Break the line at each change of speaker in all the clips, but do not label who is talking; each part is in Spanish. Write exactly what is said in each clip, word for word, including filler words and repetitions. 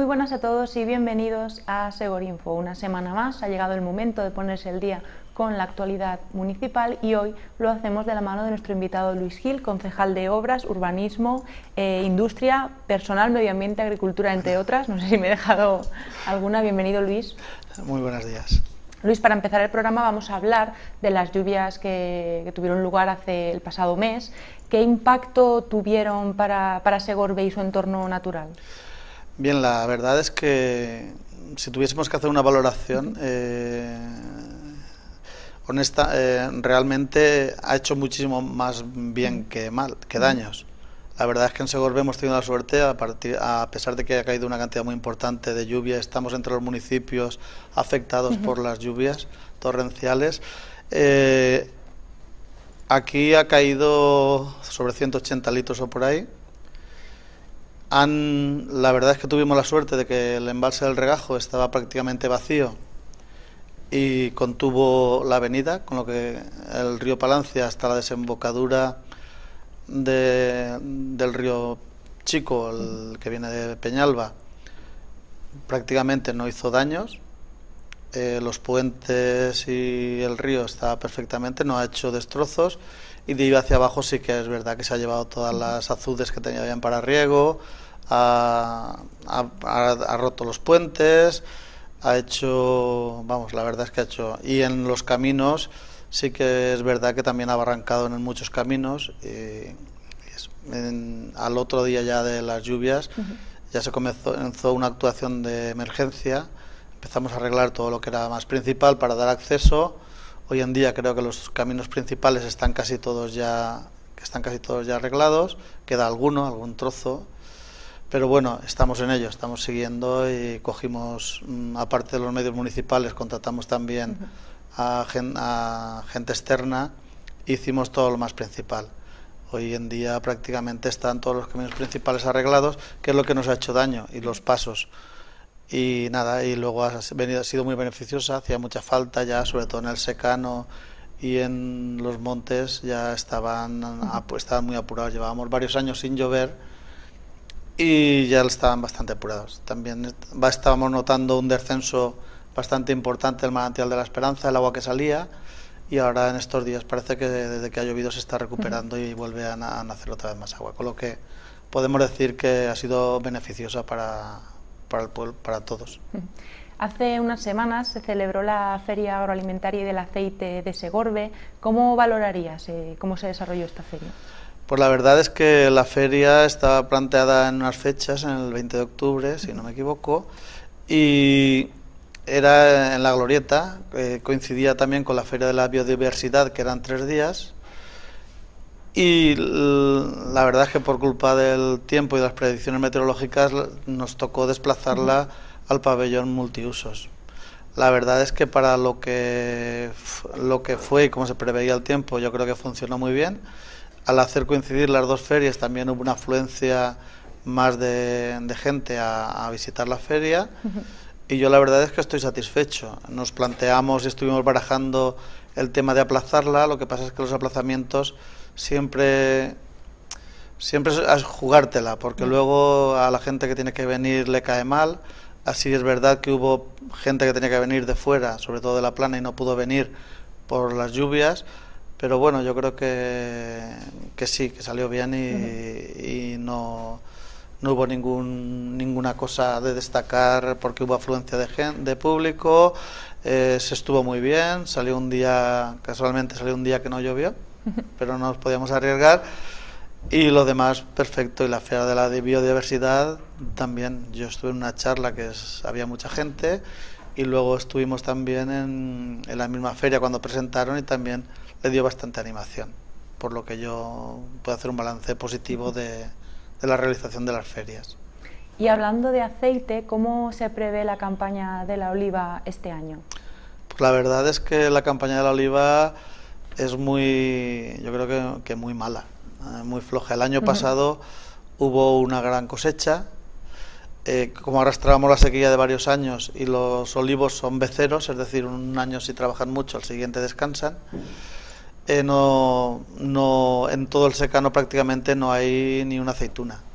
buenas a todos y bienvenidos a Segorinfo. Una semana más ha llegado el momento de ponerse al día con la actualidad municipal y hoy lo hacemos de la mano de nuestro invitado Luis Gil, concejal de Obras, Urbanismo, eh, Industria, Personal, Medio Ambiente, Agricultura, entre otras. No sé si me he dejado alguna. Bienvenido, Luis.
Muy buenos días.
Luis, para empezar el programa vamos a hablar de las lluvias que, que tuvieron lugar hace el pasado mes. ¿Qué impacto tuvieron para, para Segorbe y su entorno natural?
Bien, la verdad es que si tuviésemos que hacer una valoración eh, honesta, eh, realmente ha hecho muchísimo más bien que mal, que daños. La verdad es que en Segorbe hemos tenido la suerte, a, partir, a pesar de que ha caído una cantidad muy importante de lluvia, estamos entre los municipios afectados por las lluvias torrenciales. Eh, aquí ha caído sobre ciento ochenta litros o por ahí. Han, la verdad es que tuvimos la suerte de que el embalse del Regajo estaba prácticamente vacío y contuvo la avenida, con lo que el río Palancia hasta la desembocadura de, del río Chico, el que viene de Peñalba, prácticamente no hizo daños. Eh, los puentes y el río está perfectamente, no ha hecho destrozos, y de ahí hacia abajo sí que es verdad que se ha llevado todas las azudes que tenían para riego, ha, ha, ha roto los puentes, ha hecho, vamos, la verdad es que ha hecho, y en los caminos sí que es verdad que también ha barrancado en muchos caminos, y es, en, al otro día ya de las lluvias uh-huh. ya se comenzó, comenzó una actuación de emergencia. Empezamos a arreglar todo lo que era más principal para dar acceso. Hoy en día creo que los caminos principales están casi todos ya, que están casi todos ya arreglados. Queda alguno, algún trozo, pero bueno, estamos en ello, estamos siguiendo y cogimos, aparte de los medios municipales, contratamos también a, gen, a gente externa, e hicimos todo lo más principal. Hoy en día prácticamente están todos los caminos principales arreglados, que es lo que nos ha hecho daño, y los pasos. Y nada, y luego ha, venido, ha sido muy beneficiosa, hacía mucha falta ya, sobre todo en el secano y en los montes ya estaban, uh-huh. estaban muy apurados, llevábamos varios años sin llover y ya estaban bastante apurados. También estábamos notando un descenso bastante importante del manantial de la Esperanza, el agua que salía, y ahora en estos días parece que desde que ha llovido se está recuperando uh-huh. y vuelve a, a nacer otra vez más agua, con lo que podemos decir que ha sido beneficiosa para... Para, el pueblo, para todos.
Hace unas semanas se celebró la Feria Agroalimentaria y del Aceite de Segorbe. ¿Cómo valorarías eh, cómo se desarrolló esta feria?
Pues la verdad es que la feria estaba planteada en unas fechas, en el veinte de octubre, si no me equivoco, y era en la Glorieta, eh, coincidía también con la Feria de la Biodiversidad, que eran tres días. Y la verdad es que por culpa del tiempo y de las predicciones meteorológicas nos tocó desplazarla uh-huh. al pabellón multiusos. La verdad es que para lo que, lo que fue y como se preveía el tiempo, yo creo que funcionó muy bien. Al hacer coincidir las dos ferias también hubo una afluencia más de, de gente a, a visitar la feria uh-huh. y yo la verdad es que estoy satisfecho. Nos planteamos y estuvimos barajando el tema de aplazarla, lo que pasa es que los aplazamientos siempre siempre es jugártela, porque mm. luego a la gente que tiene que venir le cae mal. Así es verdad que hubo gente que tenía que venir de fuera, sobre todo de La Plana, y no pudo venir por las lluvias, pero bueno, yo creo que, que sí, que salió bien y, mm. y no, no hubo ningún, ninguna cosa de destacar, porque hubo afluencia de, gente, de público, eh, se estuvo muy bien, salió un día, casualmente salió un día que no llovió, pero no nos podíamos arriesgar, y lo demás perfecto. Y la Feria de la Biodiversidad también, yo estuve en una charla que es, había mucha gente, y luego estuvimos también en, en la misma feria cuando presentaron y también le dio bastante animación, por lo que yo puedo hacer un balance positivo de, de la realización de las ferias.
Y hablando de aceite, ¿cómo se prevé la campaña de la oliva este año?
Pues la verdad es que la campaña de la oliva es muy, yo creo que, que muy mala, eh, muy floja. El año uh-huh. pasado hubo una gran cosecha, eh, como arrastrábamos la sequía de varios años y los olivos son beceros, es decir, un año si trabajan mucho, al siguiente descansan, eh, no, no, en todo el secano prácticamente no hay ni una aceituna.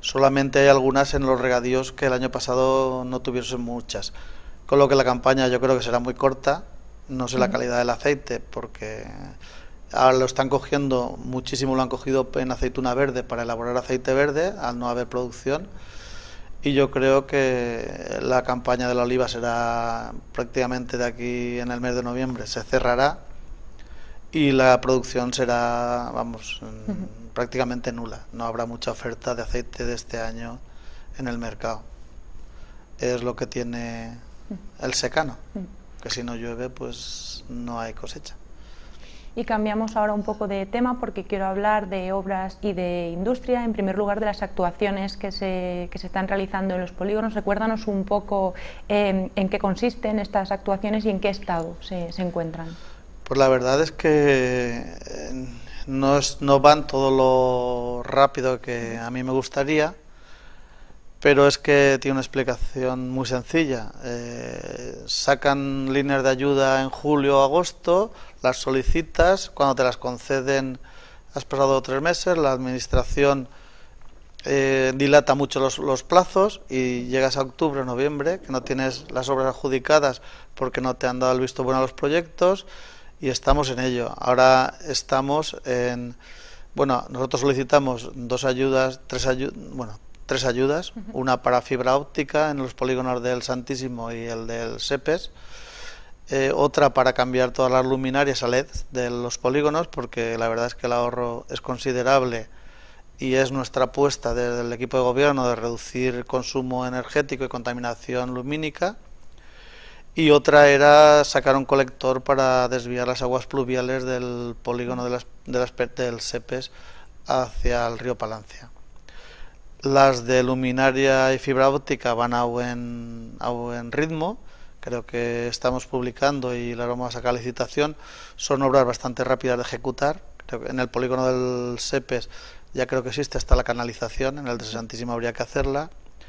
Solamente hay algunas en los regadíos que el año pasado no tuvieron muchas, con lo que la campaña yo creo que será muy corta. No sé la calidad del aceite, porque ahora lo están cogiendo, muchísimo lo han cogido en aceituna verde para elaborar aceite verde, al no haber producción. Y yo creo que la campaña de la oliva será prácticamente de aquí en el mes de noviembre, se cerrará y la producción será, vamos, uh-huh. prácticamente nula. No habrá mucha oferta de aceite de este año en el mercado. Es lo que tiene el secano, uh-huh. que si no llueve pues no hay cosecha.
Y cambiamos ahora un poco de tema porque quiero hablar de obras y de industria. En primer lugar, de las actuaciones que se, que se están realizando en los polígonos. Recuérdanos un poco eh, en qué consisten estas actuaciones y en qué estado se, se encuentran.
Pues la verdad es que no, es, no van todo lo rápido que a mí me gustaría, pero es que tiene una explicación muy sencilla. Eh, sacan líneas de ayuda en julio o agosto, las solicitas, cuando te las conceden has pasado tres meses, la administración eh, dilata mucho los, los plazos y llegas a octubre o noviembre, que no tienes las obras adjudicadas porque no te han dado el visto bueno a los proyectos, y estamos en ello. Ahora estamos en... Bueno, nosotros solicitamos dos ayudas, tres ayudas... Bueno, tres ayudas, uh-huh. una para fibra óptica en los polígonos del Santísimo y el del SEPES, eh, otra para cambiar todas las luminarias a L E D de los polígonos, porque la verdad es que el ahorro es considerable y es nuestra apuesta desde el equipo de gobierno de reducir consumo energético y contaminación lumínica, y otra era sacar un colector para desviar las aguas pluviales del polígono de las, de las, del SEPES hacia el río Palancia. Las de luminaria y fibra óptica van a buen, a buen ritmo, creo que estamos publicando y las vamos a sacar a licitación. Son obras bastante rápidas de ejecutar. Creo que en el polígono del SEPES ya creo que existe hasta la canalización, en el de Santísimo habría que hacerla.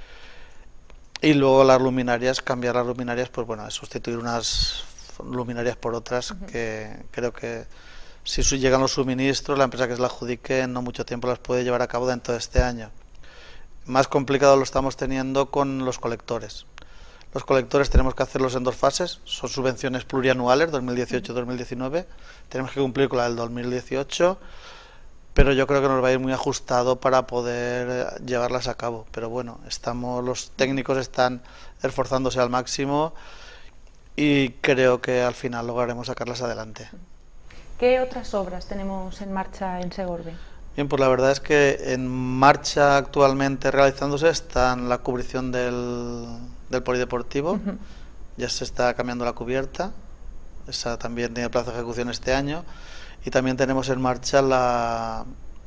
Y luego las luminarias, cambiar las luminarias, pues bueno, es sustituir unas luminarias por otras, uh-huh. que creo que si llegan los suministros, la empresa que se la adjudique en no mucho tiempo las puede llevar a cabo dentro de este año. Más complicado lo estamos teniendo con los colectores. Los colectores tenemos que hacerlos en dos fases, son subvenciones plurianuales, dos mil dieciocho dos mil diecinueve, tenemos que cumplir con la del dos mil dieciocho, pero yo creo que nos va a ir muy ajustado para poder llevarlas a cabo. Pero bueno, estamos, los técnicos están esforzándose al máximo y creo que al final lograremos sacarlas adelante.
¿Qué otras obras tenemos en marcha en Segorbe?
Bien, pues la verdad es que en marcha actualmente realizándose están la cubrición del, del polideportivo, uh-huh. ya se está cambiando la cubierta, esa también tiene plazo de ejecución este año, y también tenemos en marcha la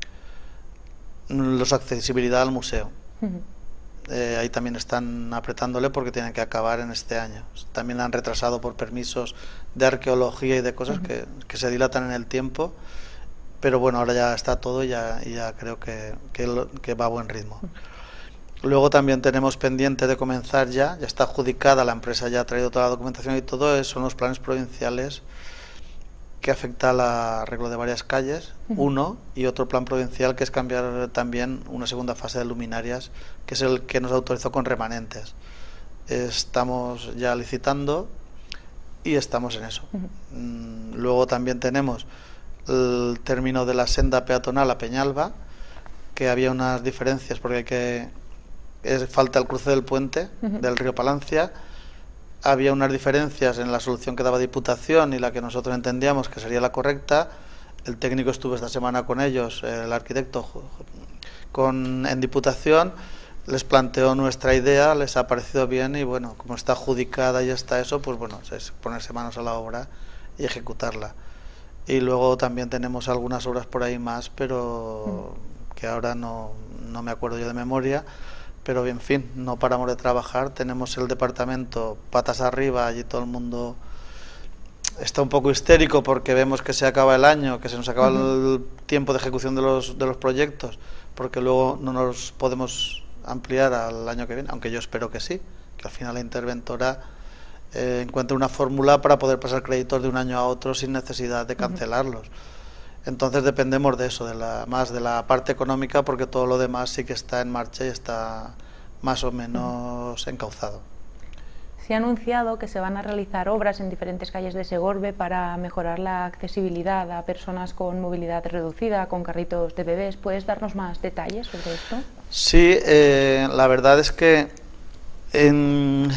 los accesibilidad al museo. Uh-huh. eh, ahí también están apretándole porque tienen que acabar en este año. También la han retrasado por permisos de arqueología y de cosas uh-huh. que, que se dilatan en el tiempo. Pero bueno, ahora ya está todo y ya, y ya creo que, que, lo, que va a buen ritmo. Luego también tenemos pendiente de comenzar ya, ya está adjudicada, la empresa ya ha traído toda la documentación y todo eso, son los planes provinciales que afecta al arreglo de varias calles, uh-huh. uno, y otro plan provincial que es cambiar también una segunda fase de luminarias, que es el que nos autorizó con remanentes. Estamos ya licitando y estamos en eso. Uh-huh. Luego también tenemos el término de la senda peatonal a Peñalba, que había unas diferencias porque hay que es, falta el cruce del puente uh-huh. del río Palancia. Había unas diferencias en la solución que daba Diputación y la que nosotros entendíamos que sería la correcta. El técnico estuvo esta semana con ellos, el arquitecto con, en Diputación, les planteó nuestra idea, les ha parecido bien y bueno, como está adjudicada y está eso, pues bueno, es ponerse manos a la obra y ejecutarla. Y luego también tenemos algunas obras por ahí más, pero que ahora no, no me acuerdo yo de memoria. Pero en fin, no paramos de trabajar. Tenemos el departamento patas arriba, allí todo el mundo está un poco histérico porque vemos que se acaba el año, que se nos acaba uh-huh. el tiempo de ejecución de los, de los proyectos, porque luego no nos podemos ampliar al año que viene, aunque yo espero que sí, que al final la interventora eh, encuentre una fórmula para poder pasar créditos de un año a otro sin necesidad de cancelarlos. Uh-huh. Entonces dependemos de eso, de la, más de la parte económica, porque todo lo demás sí que está en marcha y está más o menos encauzado.
Se ha anunciado que se van a realizar obras en diferentes calles de Segorbe para mejorar la accesibilidad a personas con movilidad reducida, con carritos de bebés. ¿Puedes darnos más detalles sobre esto?
Sí, eh, la verdad es que en...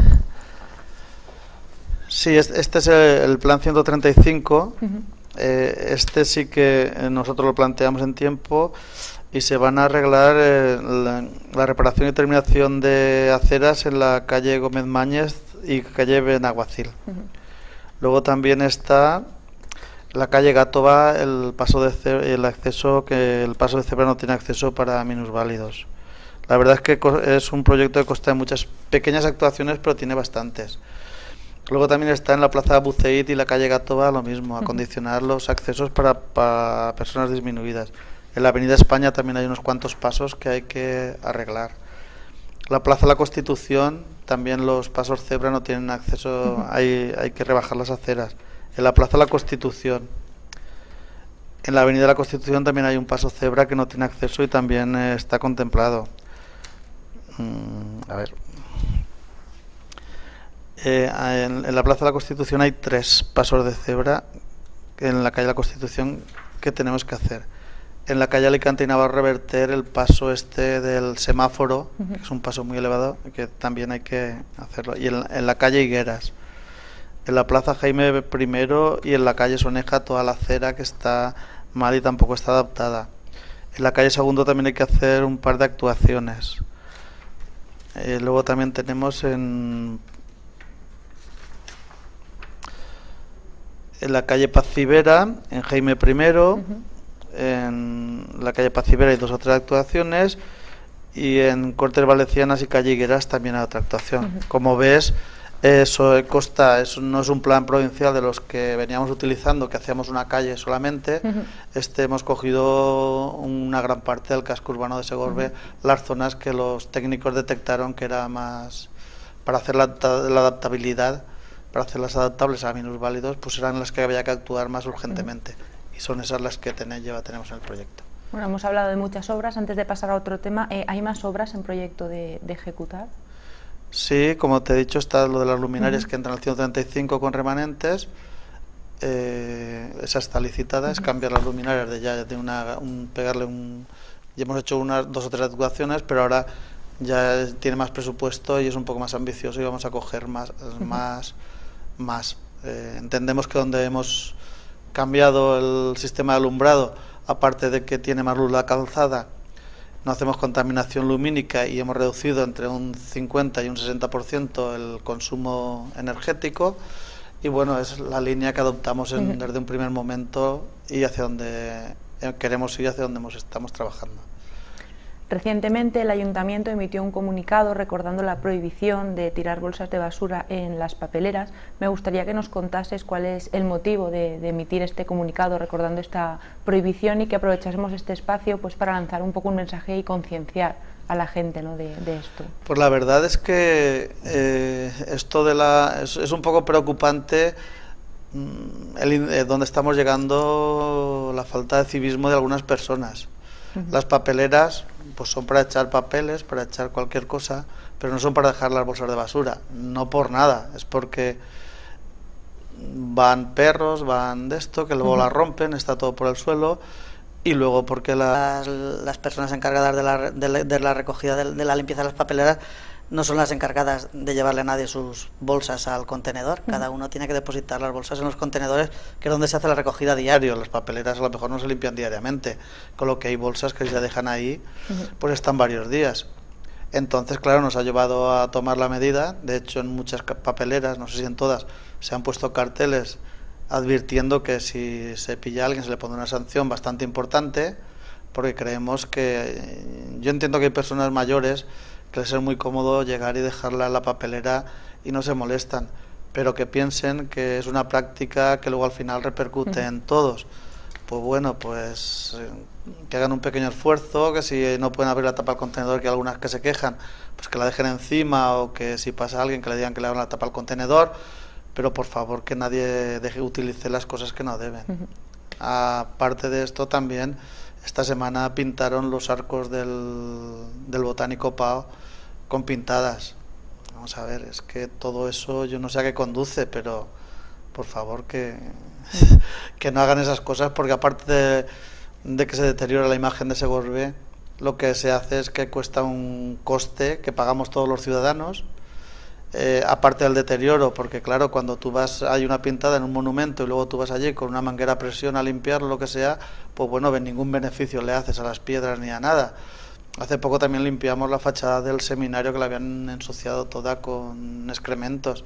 sí, este es el plan ciento treinta y cinco. Uh-huh. eh, este sí que nosotros lo planteamos en tiempo y se van a arreglar eh, la, la reparación y terminación de aceras en la calle Gómez Mañez y calle Benaguacil. Uh-huh. Luego también está la calle Gátova, el paso de cebra, el acceso que el paso de cebra no tiene acceso para minusválidos. La verdad es que es un proyecto que consta de muchas pequeñas actuaciones, pero tiene bastantes. Luego también está en la plaza Buceit y la calle Gátova lo mismo, acondicionar los accesos para, para personas disminuidas. En la avenida España también hay unos cuantos pasos que hay que arreglar. La plaza La Constitución, también los pasos cebra no tienen acceso, uh-huh. hay, hay que rebajar las aceras. En la plaza La Constitución, en la avenida La Constitución también hay un paso cebra que no tiene acceso y también eh, está contemplado. Mm, a ver... Eh, en, en la Plaza de la Constitución hay tres pasos de cebra en la calle de la Constitución que tenemos que hacer. En la calle Alicante y Navarro reverter el paso este del semáforo, uh-huh. que es un paso muy elevado, que también hay que hacerlo. Y en, en la calle Higueras, en la Plaza Jaime primero y en la calle Soneja toda la acera que está mal y tampoco está adaptada. En la calle Segundo también hay que hacer un par de actuaciones. Eh, luego también tenemos en en la calle Pacivera, en Jaime primero, uh-huh. en la calle Pacivera hay dos o tres actuaciones y en Cortes Valencianas y calle Higueras también hay otra actuación. Uh-huh. Como ves, eso consta, eso no es un plan provincial de los que veníamos utilizando, que hacíamos una calle solamente. Uh-huh. Este hemos cogido una gran parte del casco urbano de Segorbe, uh-huh. las zonas que los técnicos detectaron que era más para hacer la, la adaptabilidad. Para hacerlas adaptables a minusválidos, pues eran las que había que actuar más urgentemente. Uh-huh. Y son esas las que ten, lleva, tenemos en el proyecto.
Bueno, hemos hablado de muchas obras. Antes de pasar a otro tema, eh, ¿hay más obras en proyecto de, de ejecutar?
Sí, como te he dicho, está lo de las luminarias uh-huh. que entran al ciento treinta y cinco con remanentes. Eh, esa está licitada, uh-huh. es cambiar las luminarias de ya de una, un, pegarle un... Ya hemos hecho unas dos o tres actuaciones, pero ahora ya tiene más presupuesto y es un poco más ambicioso y vamos a coger más... Uh-huh. más más. Eh, entendemos que donde hemos cambiado el sistema de alumbrado, aparte de que tiene más luz la calzada, no hacemos contaminación lumínica y hemos reducido entre un cincuenta y un sesenta por ciento el consumo energético y bueno, es la línea que adoptamos en, desde un primer momento y hacia donde queremos ir, hacia donde hemos, estamos trabajando.
Recientemente el Ayuntamiento emitió un comunicado recordando la prohibición de tirar bolsas de basura en las papeleras. Me gustaría que nos contases cuál es el motivo de, de emitir este comunicado recordando esta prohibición y que aprovechásemos este espacio pues para lanzar un poco un mensaje y concienciar a la gente, ¿no?, de, de esto.
Pues la verdad es que eh, esto de la es, es un poco preocupante el, eh, donde estamos llegando, la falta de civismo de algunas personas. Uh-huh. Las papeleras pues son para echar papeles, para echar cualquier cosa, pero no son para dejar las bolsas de basura, no por nada, es porque van perros, van de esto, que luego uh-huh. las rompen, está todo por el suelo, y luego porque las, las personas encargadas de la, de la, de la recogida, de, de la limpieza de las papeleras, no son las encargadas de llevarle a nadie sus bolsas al contenedor. Cada uno tiene que depositar las bolsas en los contenedores, que es donde se hace la recogida diario. Las papeleras a lo mejor no se limpian diariamente, con lo que hay bolsas que si se dejan ahí, pues están varios días. Entonces, claro, nos ha llevado a tomar la medida. De hecho, en muchas papeleras, no sé si en todas, se han puesto carteles advirtiendo que si se pilla a alguien se le pone una sanción bastante importante, porque creemos que... Yo entiendo que hay personas mayores que les es muy cómodo llegar y dejarla en la papelera y no se molestan, pero que piensen que es una práctica que luego al final repercute uh-huh. en todos. Pues bueno, pues eh, que hagan un pequeño esfuerzo, que si no pueden abrir la tapa del contenedor, que hay algunas que se quejan, pues que la dejen encima, o que si pasa alguien que le digan que le abran la tapa al contenedor, pero por favor que nadie deje utilice las cosas que no deben. Uh-huh. Aparte de esto, también esta semana pintaron los arcos del, del Botánico Pao con pintadas. Vamos a ver, es que todo eso yo no sé a qué conduce, pero por favor que, que no hagan esas cosas, porque aparte de, de que se deteriora la imagen de Segorbe, lo que se hace es que cuesta un coste que pagamos todos los ciudadanos, eh, aparte del deterioro, porque claro, cuando tú vas, hay una pintada en un monumento y luego tú vas allí con una manguera a presión a limpiarlo, lo que sea, pues bueno, ningún beneficio le haces a las piedras ni a nada. Hace poco también limpiamos la fachada del seminario, que la habían ensuciado toda con excrementos.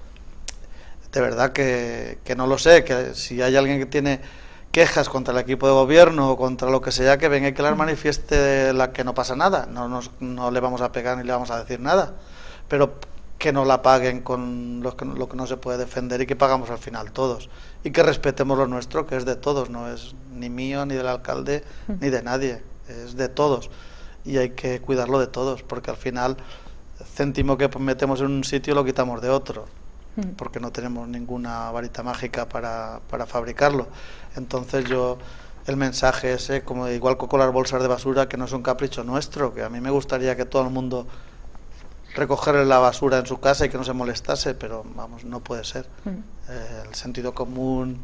De verdad que, que no lo sé, que si hay alguien que tiene quejas contra el equipo de gobierno o contra lo que sea, que venga y que las manifieste, la que no pasa nada. No, nos, no le vamos a pegar ni le vamos a decir nada, pero que no la paguen con lo que, lo que no se puede defender y que pagamos al final todos. Y que respetemos lo nuestro, que es de todos, no es ni mío, ni del alcalde, ni de nadie, es de todos. Y hay que cuidarlo de todos, porque al final céntimo que metemos en un sitio lo quitamos de otro, porque no tenemos ninguna varita mágica para, para fabricarlo. Entonces yo, el mensaje ese, como igual con las bolsas de basura, que no es un capricho nuestro, que a mí me gustaría que todo el mundo recogerle la basura en su casa y que no se molestase, pero vamos, no puede ser. Eh, el sentido común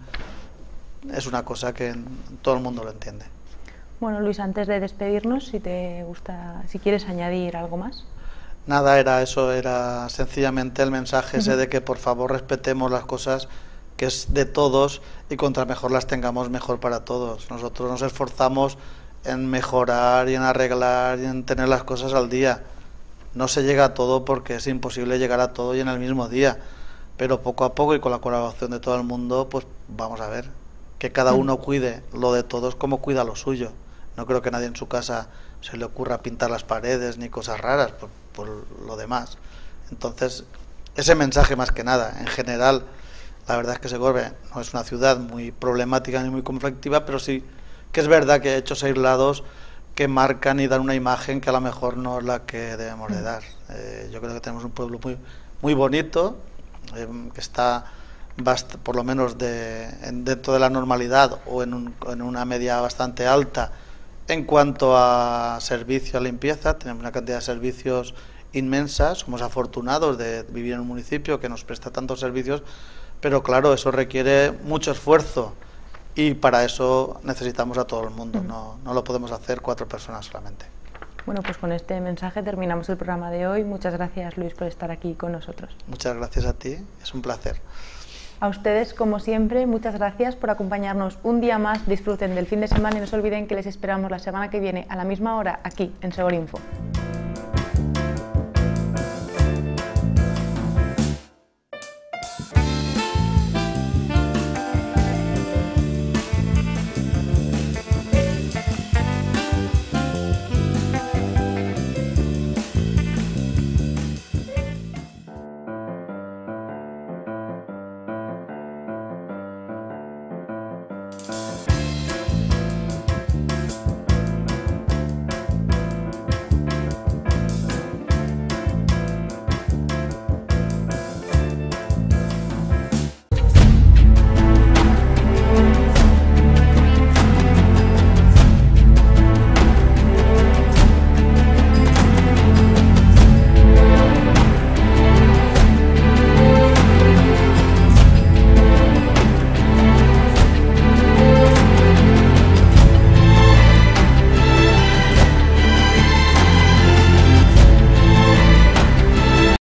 es una cosa que todo el mundo lo entiende.
Bueno, Luis, antes de despedirnos, si te gusta, si quieres añadir algo más.
Nada, era eso, era sencillamente el mensaje ese de que por favor respetemos las cosas, que es de todos, y contra mejor las tengamos, mejor para todos. Nosotros nos esforzamos en mejorar y en arreglar y en tener las cosas al día. No se llega a todo porque es imposible llegar a todo y en el mismo día, pero poco a poco y con la colaboración de todo el mundo, pues vamos a ver, que cada uno cuide lo de todos como cuida lo suyo. No creo que nadie en su casa se le ocurra pintar las paredes ni cosas raras por, por lo demás. Entonces, ese mensaje más que nada. En general, la verdad es que Segorbe no es una ciudad muy problemática ni muy conflictiva, pero sí que es verdad que hay hechos aislados que marcan y dan una imagen que a lo mejor no es la que debemos de dar. Eh, yo creo que tenemos un pueblo muy, muy bonito, eh, que está bast- por lo menos de, en, dentro de la normalidad o en, un, en una media bastante alta. En cuanto a servicio a limpieza, tenemos una cantidad de servicios inmensa, somos afortunados de vivir en un municipio que nos presta tantos servicios, pero claro, eso requiere mucho esfuerzo y para eso necesitamos a todo el mundo, no, no lo podemos hacer cuatro personas solamente.
Bueno, pues con este mensaje terminamos el programa de hoy. Muchas gracias, Luis, por estar aquí con nosotros.
Muchas gracias a ti, es un placer.
A ustedes, como siempre, muchas gracias por acompañarnos un día más. Disfruten del fin de semana y no se olviden que les esperamos la semana que viene a la misma hora aquí en Segorinfo.